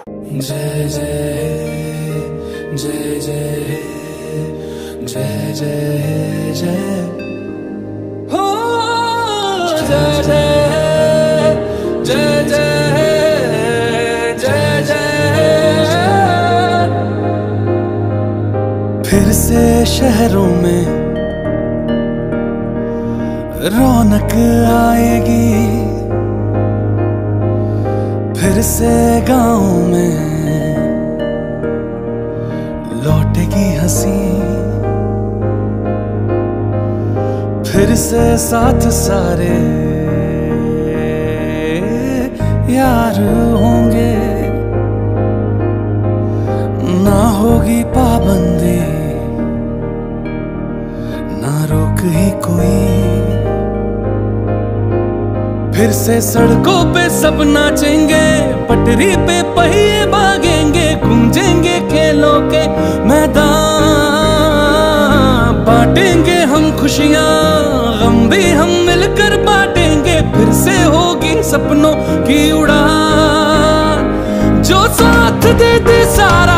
जय जय जय जय जय जय जय हो जय जय जय जय जय जय। फिर से शहरों में रौनक आएगी, फिर से गाँव में लौटेगी हंसी, फिर से साथ सारे यार होंगे, ना होगी पाबंदी ना रोक ही कोई। फिर से सड़कों पे सब नाचेंगे, पटरी पे पहिए भागेंगे, गूंजेंगे खेलों के मैदान, बांटेंगे हम खुशियां गम भी हम मिलकर बांटेंगे। फिर से होगी सपनों की उड़ान, जो साथ दे दे सारा